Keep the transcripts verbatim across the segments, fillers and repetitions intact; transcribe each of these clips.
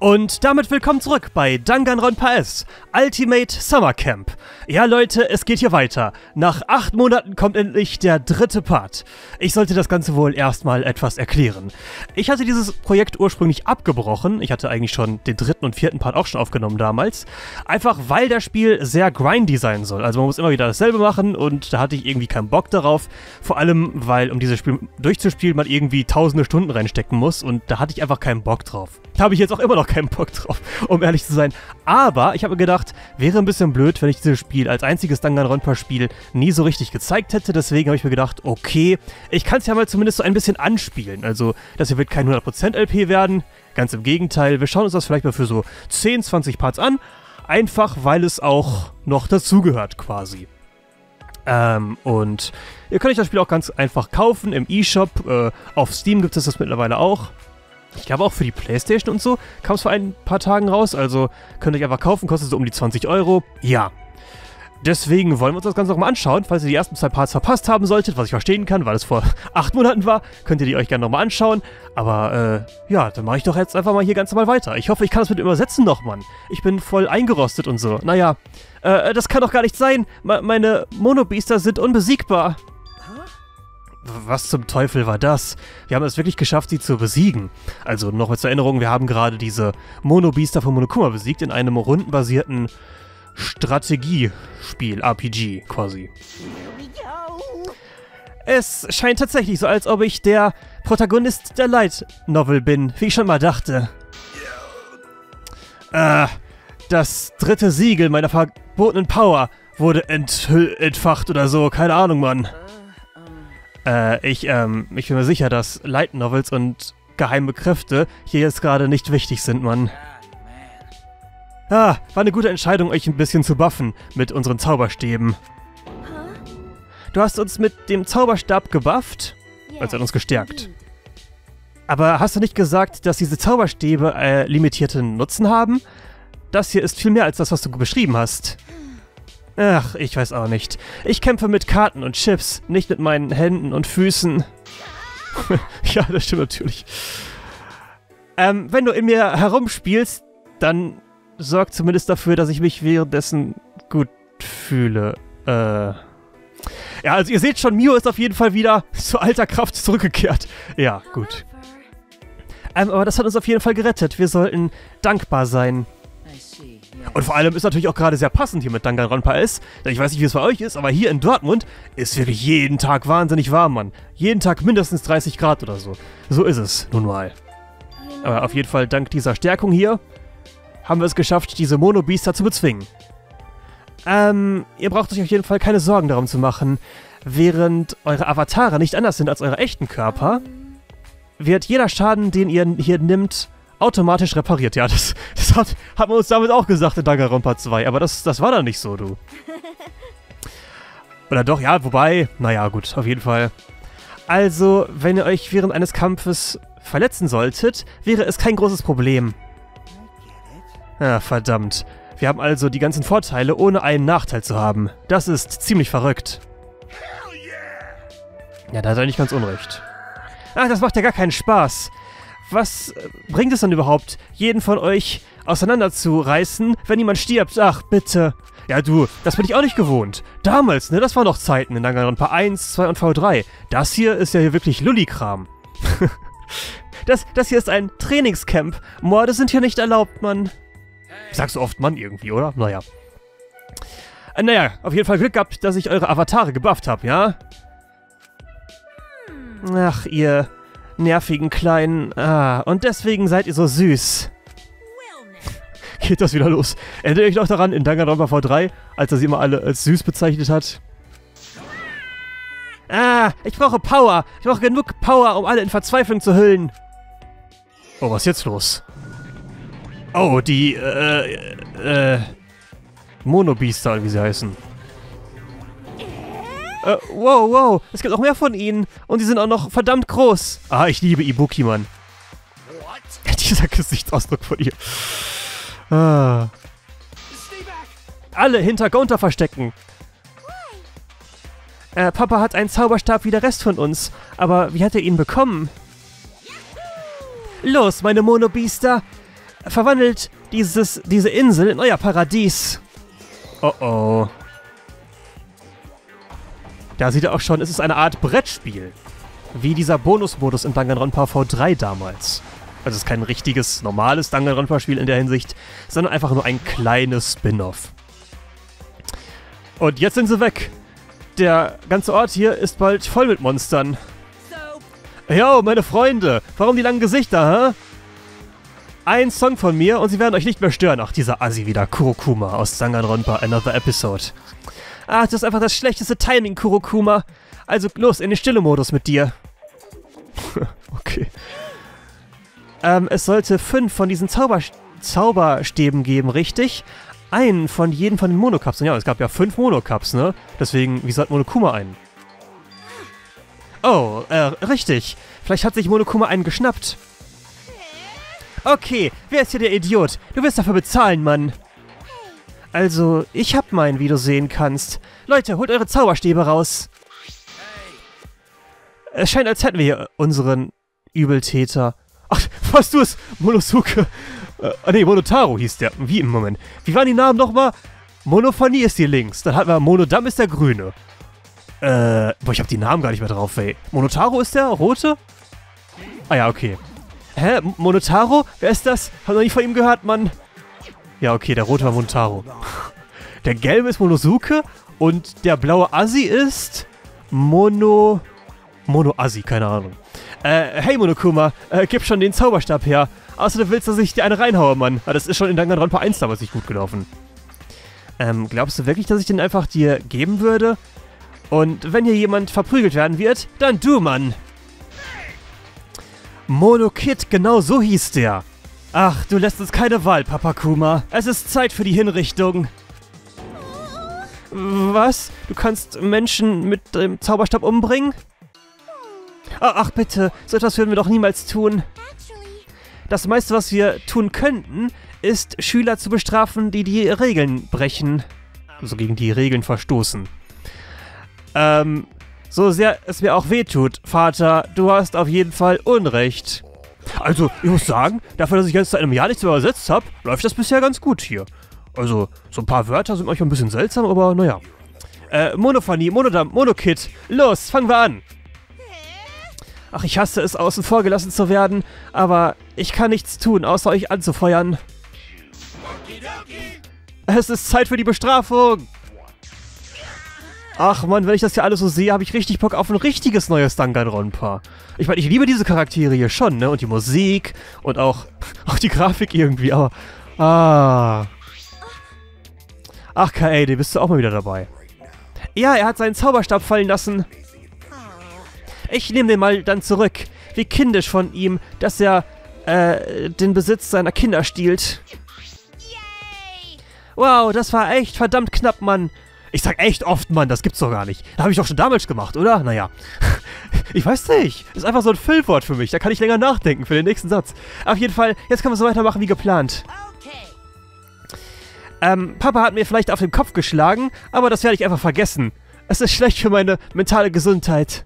Und damit willkommen zurück bei Danganronpa S Ultimate Summer Camp. Ja Leute, es geht hier weiter. Nach acht Monaten kommt endlich der dritte Part. Ich sollte das Ganze wohl erstmal etwas erklären. Ich hatte dieses Projekt ursprünglich abgebrochen. Ich hatte eigentlich schon den dritten und vierten Part auch schon aufgenommen damals. Einfach weil das Spiel sehr grindy sein soll. Also man muss immer wieder dasselbe machen und da hatte ich irgendwie keinen Bock darauf. Vor allem, weil um dieses Spiel durchzuspielen man irgendwie tausende Stunden reinstecken muss und da hatte ich einfach keinen Bock drauf. Da habe ich jetzt auch immer noch keinen Bock drauf, um ehrlich zu sein. Aber ich habe mir gedacht, wäre ein bisschen blöd, wenn ich dieses Spiel als einziges Danganronpa-Spiel nie so richtig gezeigt hätte. Deswegen habe ich mir gedacht, okay, ich kann es ja mal zumindest so ein bisschen anspielen. Also, das hier wird kein hundert Prozent L P werden. Ganz im Gegenteil, wir schauen uns das vielleicht mal für so zehn, zwanzig Parts an. Einfach, weil es auch noch dazugehört quasi. Ähm, und ihr könnt euch das Spiel auch ganz einfach kaufen im eShop. Äh, auf Steam gibt es das mittlerweile auch. Ich glaube auch für die Playstation und so kam es vor ein paar Tagen raus, also könnt ihr euch einfach kaufen, kostet so um die zwanzig Euro. Ja, deswegen wollen wir uns das Ganze noch mal anschauen. Falls ihr die ersten zwei Parts verpasst haben solltet, was ich verstehen kann, weil es vor acht Monaten war, könnt ihr die euch gerne nochmal anschauen. Aber, äh, ja, dann mache ich doch jetzt einfach mal hier ganz normal weiter. Ich hoffe, ich kann das mit dem Übersetzen noch, Mann. Ich bin voll eingerostet und so. Naja, äh, das kann doch gar nicht sein. Me- meine Monobiester sind unbesiegbar. Was zum Teufel war das? Wir haben es wirklich geschafft, sie zu besiegen. Also nochmal zur Erinnerung, wir haben gerade diese Monobiester von Monokuma besiegt in einem rundenbasierten Strategiespiel, R P G quasi. Es scheint tatsächlich so, als ob ich der Protagonist der Light Novel bin, wie ich schon mal dachte. Äh, das dritte Siegel meiner verbotenen Power wurde enthüll- entfacht oder so, keine Ahnung, Mann. Äh, ich, ähm, ich bin mir sicher, dass Light Novels und geheime Kräfte hier jetzt gerade nicht wichtig sind, Mann. Ah, war eine gute Entscheidung, euch ein bisschen zu buffen mit unseren Zauberstäben. Du hast uns mit dem Zauberstab gebufft, also hat uns gestärkt. Aber hast du nicht gesagt, dass diese Zauberstäbe äh, limitierten Nutzen haben? Das hier ist viel mehr als das, was du beschrieben hast. Ach, ich weiß auch nicht. Ich kämpfe mit Karten und Chips, nicht mit meinen Händen und Füßen. Ja, das stimmt natürlich. Ähm, wenn du in mir herumspielst, dann sorg zumindest dafür, dass ich mich währenddessen gut fühle. Äh. Ja, also ihr seht schon, Mio ist auf jeden Fall wieder zu alter Kraft zurückgekehrt. Ja, gut. Ähm, aber das hat uns auf jeden Fall gerettet. Wir sollten dankbar sein. Und vor allem ist natürlich auch gerade sehr passend hier mit Danganronpa S. Ich weiß nicht, wie es bei euch ist, aber hier in Dortmund ist wirklich jeden Tag wahnsinnig warm, Mann. Jeden Tag mindestens dreißig Grad oder so. So ist es nun mal. Aber auf jeden Fall dank dieser Stärkung hier haben wir es geschafft, diese Monobiester zu bezwingen. Ähm, ihr braucht euch auf jeden Fall keine Sorgen darum zu machen. Während eure Avatare nicht anders sind als eure echten Körper, wird jeder Schaden, den ihr hier nimmt, automatisch repariert. Ja, das, das hat, hat man uns damit auch gesagt in Danganronpa zwei, aber das, das war dann nicht so, du. Oder doch, ja, wobei, naja, gut, auf jeden Fall. Also, wenn ihr euch während eines Kampfes verletzen solltet, wäre es kein großes Problem. Ah, verdammt. Wir haben also die ganzen Vorteile, ohne einen Nachteil zu haben. Das ist ziemlich verrückt. Ja, da hat er nicht ganz unrecht. Ach, das macht ja gar keinen Spaß. Was bringt es dann überhaupt, jeden von euch auseinanderzureißen, wenn jemand stirbt? Ach, bitte. Ja, du, das bin ich auch nicht gewohnt. Damals, ne, das waren noch Zeiten in Danganronpa eins, zwei und V drei. Das hier ist ja hier wirklich Lulli-Kram. das, das hier ist ein Trainingscamp. Morde sind hier nicht erlaubt, Mann. Sagst du oft Mann irgendwie, oder? Naja. Äh, naja, auf jeden Fall Glück gehabt, dass ich eure Avatare gebufft habe, ja? Ach, ihr nervigen Kleinen. Ah, und deswegen seid ihr so süß. Geht das wieder los? Erinnert ihr euch noch daran in Danganronpa V drei, als er sie immer alle als süß bezeichnet hat? Ah, ich brauche Power. Ich brauche genug Power, um alle in Verzweiflung zu hüllen. Oh, was ist jetzt los? Oh, die, äh, äh, Monobiester, wie sie heißen. Äh, wow, wow, es gibt auch mehr von ihnen. Und die sind auch noch verdammt groß. Ah, ich liebe Ibuki, Mann. Dieser Gesichtsausdruck von ihr. Ah. Alle hinter Gonta verstecken. Äh, Papa hat einen Zauberstab wie der Rest von uns. Aber wie hat er ihn bekommen? Los, meine Monobiester. verwandelt dieses, diese Insel in euer Paradies. Oh oh. Da seht ihr auch schon, es ist eine Art Brettspiel. Wie dieser Bonusmodus in Danganronpa V drei damals. Also es ist kein richtiges, normales Danganronpa-Spiel in der Hinsicht, sondern einfach nur ein kleines Spin-off. Und jetzt sind sie weg. Der ganze Ort hier ist bald voll mit Monstern. Yo, meine Freunde, warum die langen Gesichter, hä? Ein Song von mir und sie werden euch nicht mehr stören. Ach, dieser Assi wieder, Kurokuma aus Danganronpa Another Episode. Ach, das ist einfach das schlechteste Timing, Kurokuma. Also los, in den Stille-Modus mit dir. Okay. Ähm, es sollte fünf von diesen Zauber Zauberstäben geben, richtig? Einen von jedem von den Monocups. Und ja, es gab ja fünf Monocups, ne? Deswegen, wie hat Monokuma einen? Oh, äh, richtig. Vielleicht hat sich Monokuma einen geschnappt. Okay, wer ist hier der Idiot? Du wirst dafür bezahlen, Mann. Also, ich hab meinen, wie du sehen kannst. Leute, holt eure Zauberstäbe raus. Es scheint, als hätten wir hier unseren Übeltäter. Ach, was du es? Monosuke. Äh, nee, Monotaro hieß der. Wie im Moment. Wie waren die Namen nochmal? Monophonie ist hier links. Dann hatten wir Monodam ist der Grüne. Äh, boah, ich hab die Namen gar nicht mehr drauf, ey. Monotaro ist der Rote? Ah ja, okay. Hä? Monotaro? Wer ist das? Hab noch nie von ihm gehört, Mann. Ja, okay, der Rote war Monotaro. Der Gelbe ist Monosuke und der blaue Assi ist Mono... Mono Assi, keine Ahnung. Äh, hey Monokuma, äh, gib schon den Zauberstab her. Außerdem willst du, dass ich dir eine reinhaue, Mann. Ah, das ist schon in Danganronpa eins damals nicht gut gelaufen. Ähm, glaubst du wirklich, dass ich den einfach dir geben würde? Und wenn hier jemand verprügelt werden wird, dann du, Mann. Monokid, genau so hieß der. Ach, du lässt uns keine Wahl, Papakuma. Es ist Zeit für die Hinrichtung. Was? Du kannst Menschen mit dem Zauberstab umbringen? Ach bitte, so etwas würden wir doch niemals tun. Das meiste, was wir tun könnten, ist, Schüler zu bestrafen, die die Regeln brechen. Also gegen die Regeln verstoßen. Ähm, so sehr es mir auch wehtut, Vater, du hast auf jeden Fall Unrecht. Also, ich muss sagen, dafür, dass ich jetzt seit einem Jahr nichts mehr übersetzt habe, läuft das bisher ganz gut hier. Also, so ein paar Wörter sind manchmal ein bisschen seltsam, aber naja. Äh, Monophonie, Monodam, Monokid, los, fangen wir an. Ach, ich hasse es, außen vor gelassen zu werden, aber ich kann nichts tun, außer euch anzufeuern. Es ist Zeit für die Bestrafung. Ach Mann, wenn ich das hier alles so sehe, habe ich richtig Bock auf ein richtiges neues Danganronpa. Ich meine, ich liebe diese Charaktere hier schon, ne? Und die Musik und auch, auch die Grafik irgendwie, aber... Ah... Ach, Kaede, bist du auch mal wieder dabei? Ja, er hat seinen Zauberstab fallen lassen. Ich nehme den mal dann zurück. Wie kindisch von ihm, dass er äh, den Besitz seiner Kinder stiehlt. Wow, das war echt verdammt knapp, Mann. Ich sag echt oft, Mann, das gibt's doch gar nicht. Das habe ich doch schon damals gemacht, oder? Naja. Ich weiß nicht. Ist einfach so ein Füllwort für mich. Da kann ich länger nachdenken für den nächsten Satz. Auf jeden Fall, jetzt können wir so weitermachen wie geplant. Ähm, Papa hat mir vielleicht auf den Kopf geschlagen, aber das werde ich einfach vergessen. Es ist schlecht für meine mentale Gesundheit.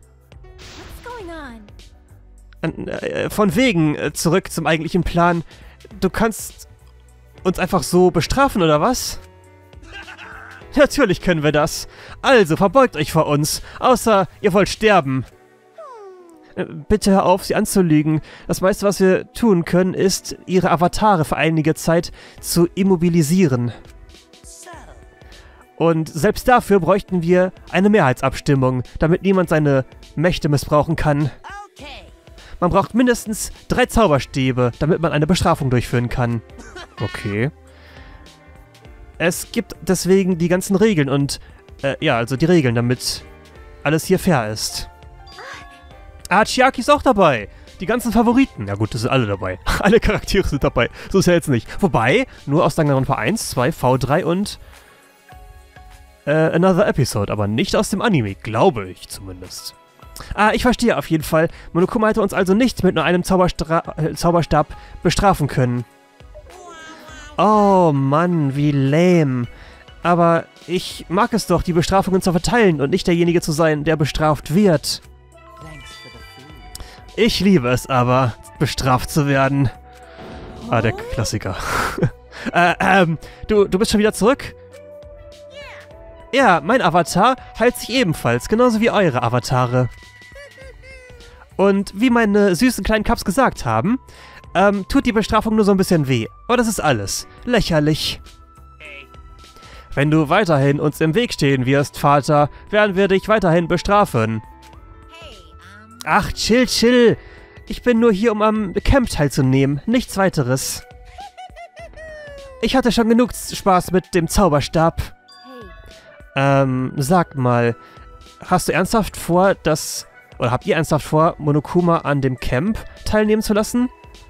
Äh, von wegen, äh, zurück zum eigentlichen Plan. Du kannst uns einfach so bestrafen, oder was? Natürlich können wir das. Also, verbeugt euch vor uns. Außer, ihr wollt sterben. Äh, bitte hör auf, sie anzulügen. Das meiste, was wir tun können, ist, ihre Avatare für einige Zeit zu immobilisieren. Und selbst dafür bräuchten wir eine Mehrheitsabstimmung, damit niemand seine Mächte missbrauchen kann. Man braucht mindestens drei Zauberstäbe, damit man eine Bestrafung durchführen kann. Okay. Es gibt deswegen die ganzen Regeln und, äh, ja, also die Regeln, damit alles hier fair ist. Ah, Chiaki ist auch dabei. Die ganzen Favoriten. Ja gut, das sind alle dabei. Alle Charaktere sind dabei. So ist ja jetzt nicht. Wobei, nur aus Danganronpa eins, zwei, V drei und äh, Another Episode, aber nicht aus dem Anime, glaube ich zumindest. Ah, ich verstehe auf jeden Fall. Monokuma hätte uns also nicht mit nur einem Zauberstra äh, Zauberstab bestrafen können. Oh Mann, wie lame. Aber ich mag es doch, die Bestrafungen zu verteilen und nicht derjenige zu sein, der bestraft wird. Ich liebe es aber, bestraft zu werden. Ah, der Klassiker. äh, ähm, du, du bist schon wieder zurück? Ja, mein Avatar heilt sich ebenfalls, genauso wie eure Avatare. Und wie meine süßen kleinen Cups gesagt haben, ähm, tut die Bestrafung nur so ein bisschen weh. Aber das ist alles. Lächerlich. Wenn du weiterhin uns im Weg stehen wirst, Vater, werden wir dich weiterhin bestrafen. Ach, chill, chill. Ich bin nur hier, um am Camp teilzunehmen. Nichts weiteres. Ich hatte schon genug Spaß mit dem Zauberstab. Ähm, sag mal, hast du ernsthaft vor, dass... Oder habt ihr ernsthaft vor, Monokuma an dem Camp teilnehmen zu lassen?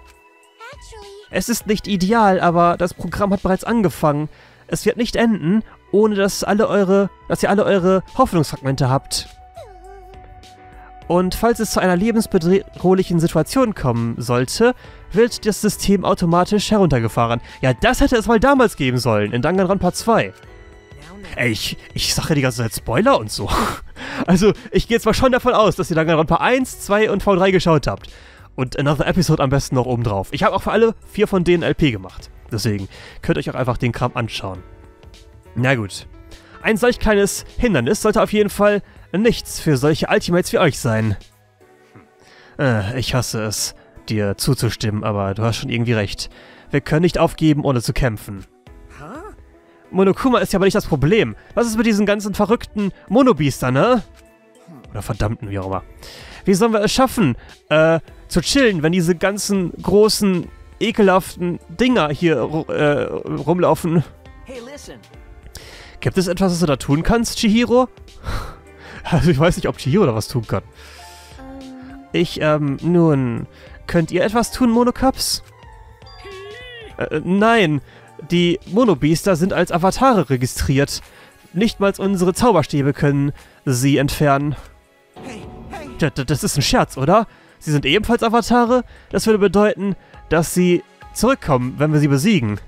Es ist nicht ideal, aber das Programm hat bereits angefangen. Es wird nicht enden, ohne dass alle eure, dass ihr alle eure Hoffnungsfragmente habt. Und falls es zu einer lebensbedrohlichen Situation kommen sollte, wird das System automatisch heruntergefahren. Ja, das hätte es mal damals geben sollen, in Danganronpa zwei. Ey, ich, ich sage die ganze Zeit Spoiler und so. Also, ich gehe jetzt mal schon davon aus, dass ihr Danganronpa eins, zwei und V drei geschaut habt. Und Another Episode am besten noch oben drauf. Ich habe auch für alle vier von denen L P gemacht. Deswegen könnt ihr euch auch einfach den Kram anschauen. Na gut. Ein solch kleines Hindernis sollte auf jeden Fall nichts für solche Ultimates wie euch sein. Äh, ich hasse es, dir zuzustimmen, aber du hast schon irgendwie recht. Wir können nicht aufgeben, ohne zu kämpfen. Monokuma ist ja aber nicht das Problem. Was ist mit diesen ganzen verrückten Monobiestern, ne? Oder verdammten, wie auch immer. Wie sollen wir es schaffen, äh, zu chillen, wenn diese ganzen großen, ekelhaften Dinger hier äh, rumlaufen? Hey, listen. Gibt es etwas, was du da tun kannst, Chihiro? Also ich weiß nicht, ob Chihiro da was tun kann. Ich, ähm, nun, könnt ihr etwas tun, Monocups? Äh, nein. Die Monobiester sind als Avatare registriert. Nicht mal unsere Zauberstäbe können sie entfernen. Das, das ist ein Scherz, oder? Sie sind ebenfalls Avatare? Das würde bedeuten, dass sie zurückkommen, wenn wir sie besiegen.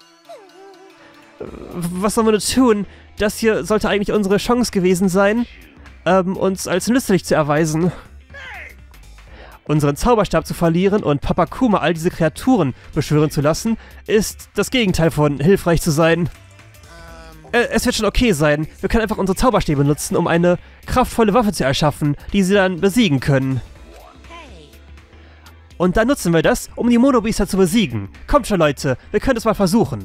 Was sollen wir nur tun? Das hier sollte eigentlich unsere Chance gewesen sein, ähm, uns als nützlich zu erweisen. Unseren Zauberstab zu verlieren und Papa Kuma all diese Kreaturen beschwören zu lassen, ist das Gegenteil von hilfreich zu sein. Äh, es wird schon okay sein. Wir können einfach unsere Zauberstäbe nutzen, um eine kraftvolle Waffe zu erschaffen, die sie dann besiegen können. Und dann nutzen wir das, um die Monobiester zu besiegen. Kommt schon, Leute, wir können es mal versuchen.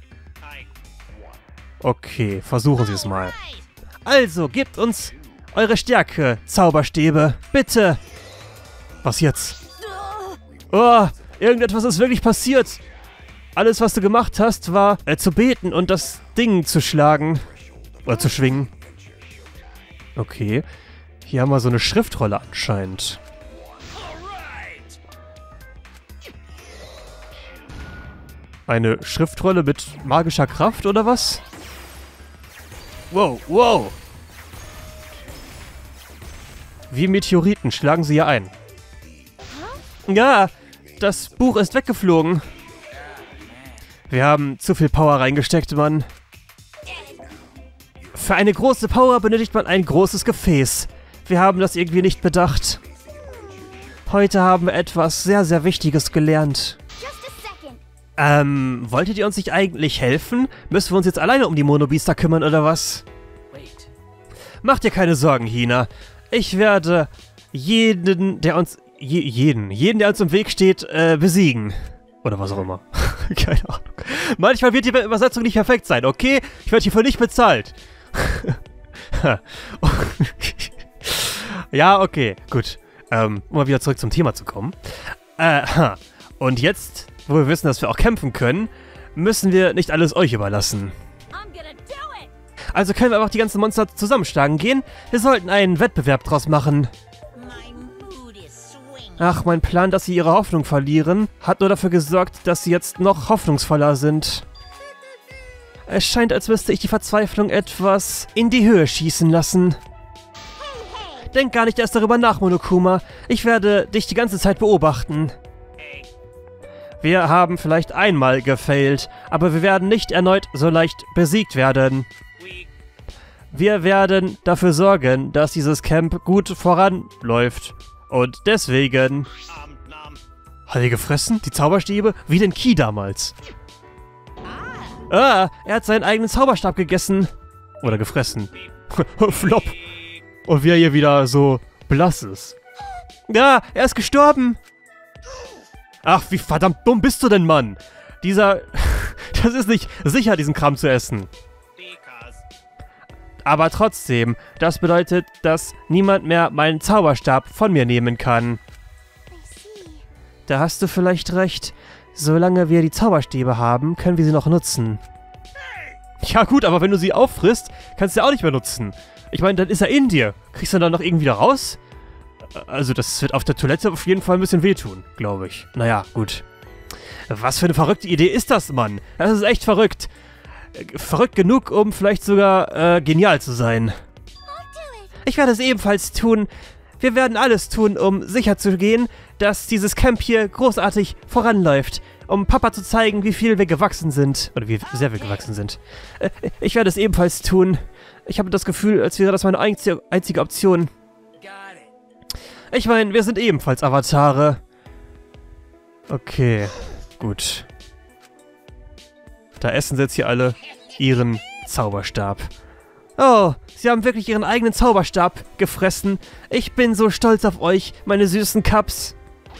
Okay, versuchen Sie es mal. Also, gebt uns eure Stärke, Zauberstäbe. Bitte! Was jetzt? Oh, irgendetwas ist wirklich passiert. Alles, was du gemacht hast, war äh, zu beten und das Ding zu schlagen. Oder zu schwingen. Okay. Hier haben wir so eine Schriftrolle anscheinend. Eine Schriftrolle mit magischer Kraft, oder was? Wow, wow. Wie Meteoriten schlagen sie hier ein. Ja, das Buch ist weggeflogen. Wir haben zu viel Power reingesteckt, Mann. Für eine große Power benötigt man ein großes Gefäß. Wir haben das irgendwie nicht bedacht. Heute haben wir etwas sehr, sehr Wichtiges gelernt. Ähm, wolltet ihr uns nicht eigentlich helfen? Müssen wir uns jetzt alleine um die Monobiester kümmern, oder was? Macht dir keine Sorgen, Hina. Ich werde jeden, der uns... Je, jeden, jeden, der uns im Weg steht, äh, besiegen. Oder was auch immer. Keine Ahnung. Manchmal wird die Übersetzung nicht perfekt sein, okay? Ich werde hierfür nicht bezahlt. Ja, okay, gut. Ähm, um mal wieder zurück zum Thema zu kommen. Äh, und jetzt, wo wir wissen, dass wir auch kämpfen können, müssen wir nicht alles euch überlassen. Also können wir einfach die ganzen Monster zusammenschlagen gehen. Wir sollten einen Wettbewerb draus machen. Ach, mein Plan, dass sie ihre Hoffnung verlieren, hat nur dafür gesorgt, dass sie jetzt noch hoffnungsvoller sind. Es scheint, als müsste ich die Verzweiflung etwas in die Höhe schießen lassen. Denk gar nicht erst darüber nach, Monokuma. Ich werde dich die ganze Zeit beobachten. Wir haben vielleicht einmal gefailt, aber wir werden nicht erneut so leicht besiegt werden. Wir werden dafür sorgen, dass dieses Camp gut voranläuft. Und deswegen... Hat er gefressen? Die Zauberstäbe? Wie den Ki damals. Ah, er hat seinen eigenen Zauberstab gegessen. Oder gefressen. Flop. Und wie er hier wieder so blass ist. Ja, er ist gestorben. Ach, wie verdammt dumm bist du denn, Mann? Dieser... Das ist nicht sicher, diesen Kram zu essen. Aber trotzdem, das bedeutet, dass niemand mehr meinen Zauberstab von mir nehmen kann. Da hast du vielleicht recht. Solange wir die Zauberstäbe haben, können wir sie noch nutzen. Ja gut, aber wenn du sie auffrisst, kannst du sie auch nicht mehr nutzen. Ich meine, dann ist er in dir. Kriegst du dann noch irgendwie wieder raus? Also das wird auf der Toilette auf jeden Fall ein bisschen wehtun, glaube ich. Naja, gut. Was für eine verrückte Idee ist das, Mann? Das ist echt verrückt. Verrückt genug, um vielleicht sogar äh, genial zu sein. Ich werde es ebenfalls tun. Wir werden alles tun, um sicherzugehen, dass dieses Camp hier großartig voranläuft. Um Papa zu zeigen, wie viel wir gewachsen sind. Oder wie sehr wir gewachsen sind. Äh, ich werde es ebenfalls tun. Ich habe das Gefühl, als wäre das meine einzige, einzige Option. Ich meine, wir sind ebenfalls Avatare. Okay, gut. Da essen sie jetzt hier alle ihren Zauberstab. Oh, sie haben wirklich ihren eigenen Zauberstab gefressen. Ich bin so stolz auf euch, meine süßen Cups.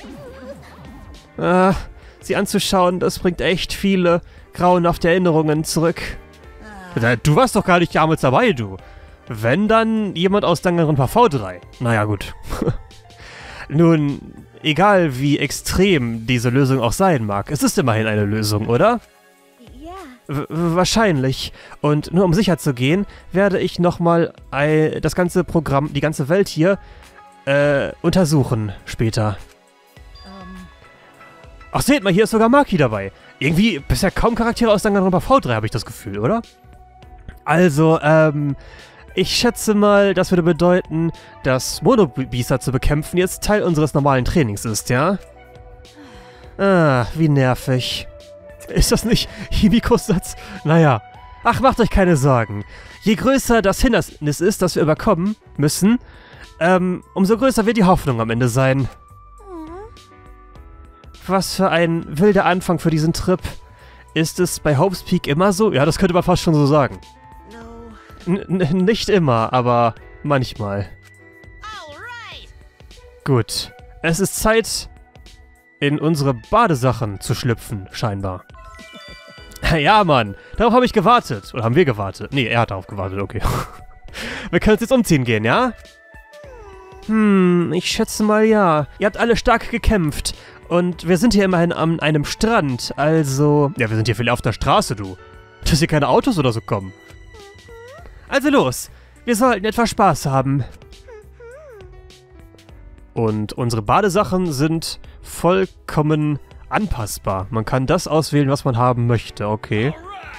Ah, sie anzuschauen, das bringt echt viele grauenhafte Erinnerungen zurück. Du warst doch gar nicht damals dabei, du. Wenn, dann jemand aus Danganronpa V drei. Naja, gut. Nun, egal wie extrem diese Lösung auch sein mag, es ist immerhin eine Lösung, oder? W- wahrscheinlich. Und nur um sicher zu gehen, werde ich nochmal das ganze Programm, die ganze Welt hier, äh, untersuchen später. Ach, seht mal, hier ist sogar Maki dabei. Irgendwie bisher kaum Charaktere aus Danganronpa V drei, habe ich das Gefühl, oder? Also, ähm, ich schätze mal, das würde bedeuten, dass Monobeaster zu bekämpfen jetzt Teil unseres normalen Trainings ist, ja? Ah, wie nervig. Ist das nicht Himikos Satz? Naja. Ach, macht euch keine Sorgen. Je größer das Hindernis ist, das wir überkommen müssen, ähm, umso größer wird die Hoffnung am Ende sein. Was für ein wilder Anfang für diesen Trip. Ist es bei Hope's Peak immer so? Ja, das könnte man fast schon so sagen. N- n- nicht immer, aber manchmal. Gut. Es ist Zeit, in unsere Badesachen zu schlüpfen, scheinbar. Ja, Mann. Darauf habe ich gewartet. Oder haben wir gewartet? Nee, er hat darauf gewartet, okay. Wir können uns jetzt umziehen gehen, ja? Hm, ich schätze mal ja. Ihr habt alle stark gekämpft. Und wir sind hier immerhin an einem Strand, also... Ja, wir sind hier viel auf der Straße, du. Dass hier keine Autos oder so kommen. Also los, wir sollten etwas Spaß haben. Und unsere Badesachen sind vollkommen anpassbar. Man kann das auswählen, was man haben möchte, okay.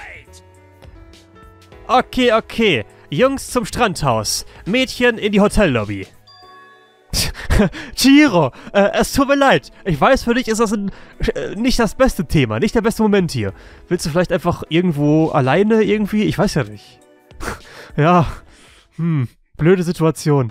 Okay, okay. Jungs zum Strandhaus. Mädchen in die Hotellobby. Chihiro, äh, es tut mir leid. Ich weiß, für dich ist das ein, äh, nicht das beste Thema, nicht der beste Moment hier. Willst du vielleicht einfach irgendwo alleine irgendwie? Ich weiß ja nicht. Ja, hm, blöde Situation.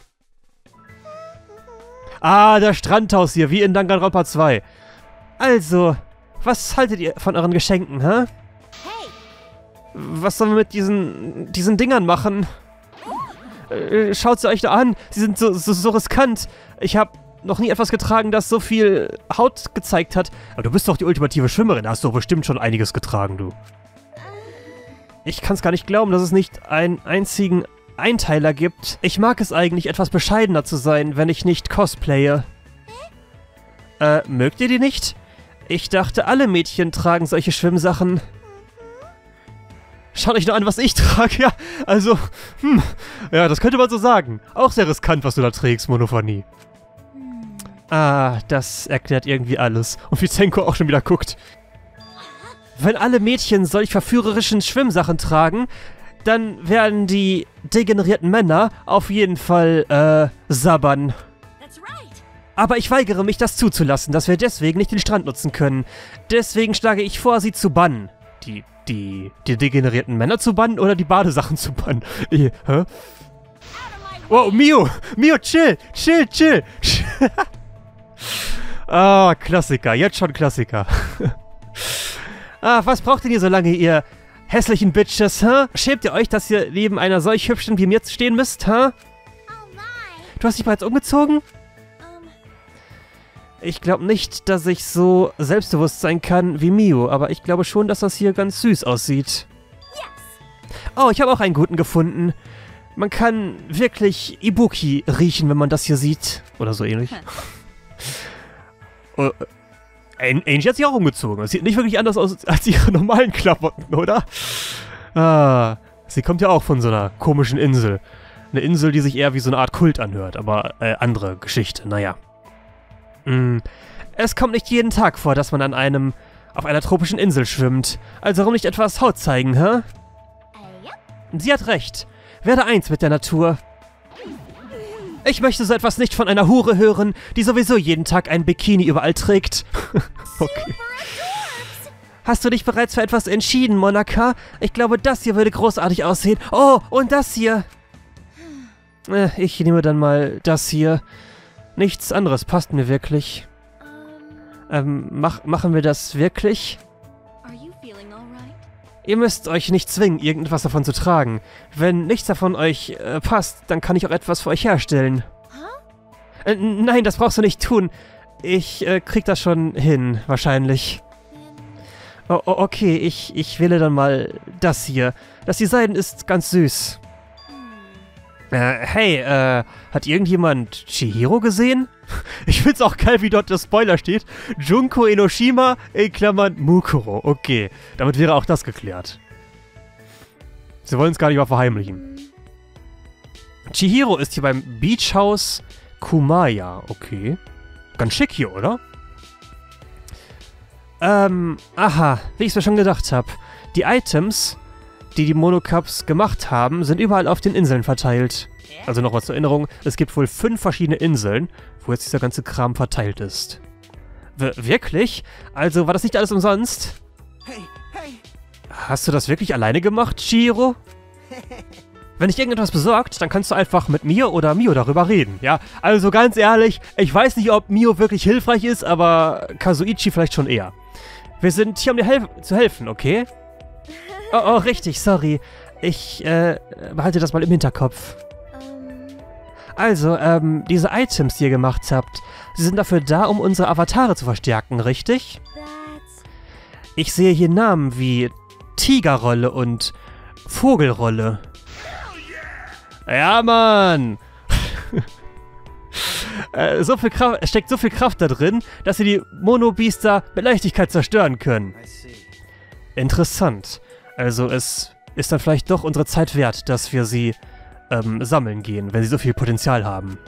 Ah, der Strandhaus hier, wie in Danganronpa zwei. Also, was haltet ihr von euren Geschenken, hä? Hey. Was sollen wir mit diesen, diesen Dingern machen? Äh, schaut sie euch da an. Sie sind so, so, so riskant. Ich habe noch nie etwas getragen, das so viel Haut gezeigt hat. Aber du bist doch die ultimative Schwimmerin. Da hast du doch bestimmt schon einiges getragen, du. Ich kann es gar nicht glauben, dass es nicht einen einzigen Einteiler gibt. Ich mag es eigentlich, etwas bescheidener zu sein, wenn ich nicht cosplaye. Äh, mögt ihr die nicht? Ich dachte, alle Mädchen tragen solche Schwimmsachen. Schaut euch nur an, was ich trage. Ja, also, hm, ja, das könnte man so sagen. Auch sehr riskant, was du da trägst, Monophanie. Ah, das erklärt irgendwie alles. Und wie Zenko auch schon wieder guckt. Wenn alle Mädchen solch verführerischen Schwimmsachen tragen, dann werden die degenerierten Männer auf jeden Fall, äh, sabbern. Aber ich weigere mich, das zuzulassen, dass wir deswegen nicht den Strand nutzen können. Deswegen schlage ich vor, sie zu bannen. Die, die, die degenerierten Männer zu bannen oder die Badesachen zu bannen? Äh, hä? Wow, Mio! Mio, chill! Chill, chill! Ah, Klassiker. Jetzt schon Klassiker. Ah, was braucht denn ihr so lange, ihr hässlichen Bitches, hä? Schämt ihr euch, dass ihr neben einer solch hübschen wie mir stehen müsst, hä? Du hast dich bereits umgezogen? Ich glaube nicht, dass ich so selbstbewusst sein kann wie Mio, aber ich glaube schon, dass das hier ganz süß aussieht. Oh, ich habe auch einen guten gefunden. Man kann wirklich Ibuki riechen, wenn man das hier sieht. Oder so ähnlich. uh, Angie hat sich auch umgezogen. Das sieht nicht wirklich anders aus als ihre normalen Klamotten, oder? Ah, sie kommt ja auch von so einer komischen Insel. Eine Insel, die sich eher wie so eine Art Kult anhört, aber äh, andere Geschichte, naja. Mm, es kommt nicht jeden Tag vor, dass man an einem, auf einer tropischen Insel schwimmt. Also warum nicht etwas Haut zeigen, hä? Sie hat recht. Werde eins mit der Natur. Ich möchte so etwas nicht von einer Hure hören, die sowieso jeden Tag ein Bikini überall trägt. Okay. Hast du dich bereits für etwas entschieden, Monaka? Ich glaube, das hier würde großartig aussehen. Oh, und das hier. Äh, ich nehme dann mal das hier. Nichts anderes passt mir wirklich. Ähm, mach, machen wir das wirklich? Ihr müsst euch nicht zwingen, irgendetwas davon zu tragen. Wenn nichts davon euch äh, passt, dann kann ich auch etwas für euch herstellen. Huh? Äh, nein, das brauchst du nicht tun. Ich äh, krieg das schon hin, wahrscheinlich. Oh, oh, okay, ich, ich wähle dann mal das hier. Das Design ist ganz süß. Äh, hey, äh, hat irgendjemand Chihiro gesehen? Ich find's auch geil, wie dort der Spoiler steht. Junko Enoshima, in Klammern Mukuro. Okay, damit wäre auch das geklärt. Sie wollen es gar nicht mal verheimlichen. Chihiro ist hier beim Beach House Kumaya. Okay. Ganz schick hier, oder? Ähm, aha, wie ich es mir schon gedacht habe. Die Items, die die Monocups gemacht haben, sind überall auf den Inseln verteilt. Also noch was zur Erinnerung, es gibt wohl fünf verschiedene Inseln, wo jetzt dieser ganze Kram verteilt ist. W- wirklich? Also war das nicht alles umsonst? Hey, hey. Hast du das wirklich alleine gemacht, Chihiro? Wenn dich irgendetwas besorgt, dann kannst du einfach mit mir oder Mio darüber reden, ja? Also ganz ehrlich, ich weiß nicht, ob Mio wirklich hilfreich ist, aber Kazuichi vielleicht schon eher. Wir sind hier, um dir hel- zu helfen, okay? Oh, oh, richtig, sorry. Ich, äh, behalte das mal im Hinterkopf. Also, ähm, diese Items, die ihr gemacht habt, sie sind dafür da, um unsere Avatare zu verstärken, richtig? Ich sehe hier Namen wie Tigerrolle und Vogelrolle. Ja, Mann! äh, so viel Kraft, es steckt so viel Kraft da drin, dass sie die Mono-Biester mit Leichtigkeit zerstören können. Interessant. Also, es ist dann vielleicht doch unsere Zeit wert, dass wir sie ähm, sammeln gehen, wenn sie so viel Potenzial haben.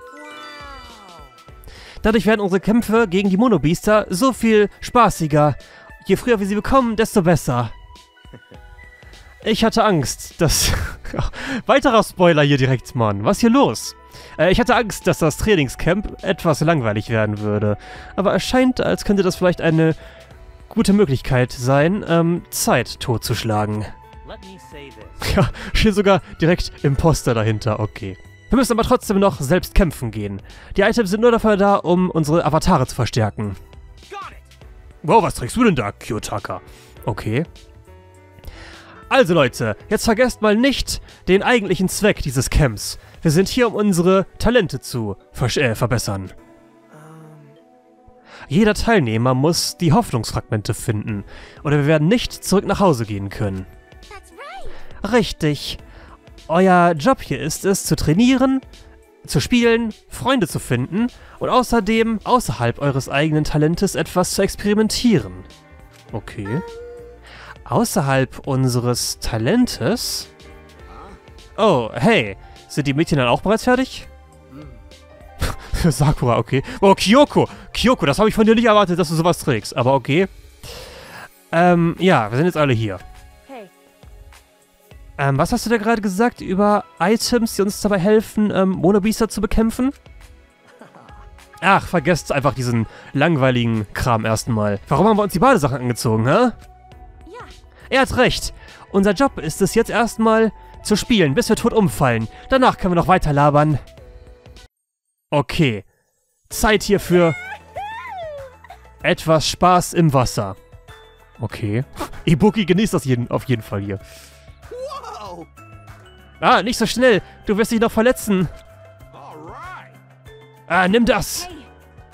Dadurch werden unsere Kämpfe gegen die Mono-Biester so viel spaßiger. Je früher wir sie bekommen, desto besser. Ich hatte Angst, dass... Weiterer Spoiler hier direkt, Mann. Was ist hier los? Äh, ich hatte Angst, dass das Trainingscamp etwas langweilig werden würde. Aber es scheint, als könnte das vielleicht eine gute Möglichkeit sein, ähm, Zeit totzuschlagen. Ja, steht sogar direkt Imposter dahinter, okay. Wir müssen aber trotzdem noch selbst kämpfen gehen. Die Items sind nur dafür da, um unsere Avatare zu verstärken. Wow, was trägst du denn da, Kiyotaka? Okay. Also Leute, jetzt vergesst mal nicht den eigentlichen Zweck dieses Camps. Wir sind hier, um unsere Talente zu ver äh, verbessern. Jeder Teilnehmer muss die Hoffnungsfragmente finden, oder wir werden nicht zurück nach Hause gehen können. Richtig. Euer Job hier ist es, zu trainieren, zu spielen, Freunde zu finden und außerdem außerhalb eures eigenen Talentes etwas zu experimentieren. Okay. Außerhalb unseres Talentes? Oh, hey. Sind die Mädchen dann auch bereits fertig? Sakura, okay. Oh, Kyoko. Kyoko, das habe ich von dir nicht erwartet, dass du sowas trägst. Aber okay. Ähm, ja, wir sind jetzt alle hier. Hey. Ähm, was hast du da gerade gesagt über Items, die uns dabei helfen, ähm, Mono-Biester zu bekämpfen? Ach, vergesst einfach diesen langweiligen Kram erstmal. Warum haben wir uns die Badesachen angezogen, hä? Ja. Er hat recht. Unser Job ist es jetzt erstmal zu spielen, bis wir tot umfallen. Danach können wir noch weiter labern. Okay. Zeit hier für Etwas Spaß im Wasser. Okay. Ibuki genießt das jeden, auf jeden Fall hier. Whoa! Ah, nicht so schnell. Du wirst dich noch verletzen. Alright. Ah, nimm das. Hey.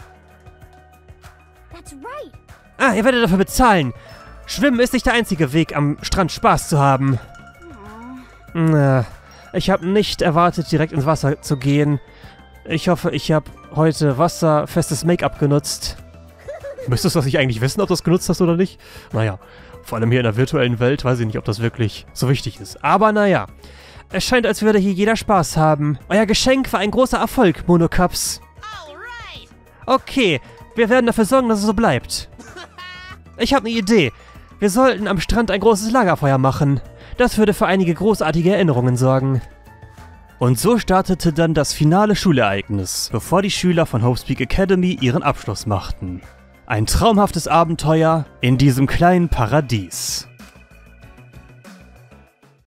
That's right. Ah, ihr werdet dafür bezahlen. Schwimmen ist nicht der einzige Weg, am Strand Spaß zu haben. Na, ich habe nicht erwartet, direkt ins Wasser zu gehen. Ich hoffe, ich habe heute wasserfestes Make-up genutzt. Müsstest du das nicht eigentlich wissen, ob du das genutzt hast oder nicht? Naja, vor allem hier in der virtuellen Welt weiß ich nicht, ob das wirklich so wichtig ist. Aber naja, es scheint, als würde hier jeder Spaß haben. Euer Geschenk war ein großer Erfolg, Monocups. Alright. Okay, wir werden dafür sorgen, dass es so bleibt. Ich habe eine Idee. Wir sollten am Strand ein großes Lagerfeuer machen. Das würde für einige großartige Erinnerungen sorgen. Und so startete dann das finale Schulereignis, bevor die Schüler von Hopespeak Academy ihren Abschluss machten. Ein traumhaftes Abenteuer in diesem kleinen Paradies.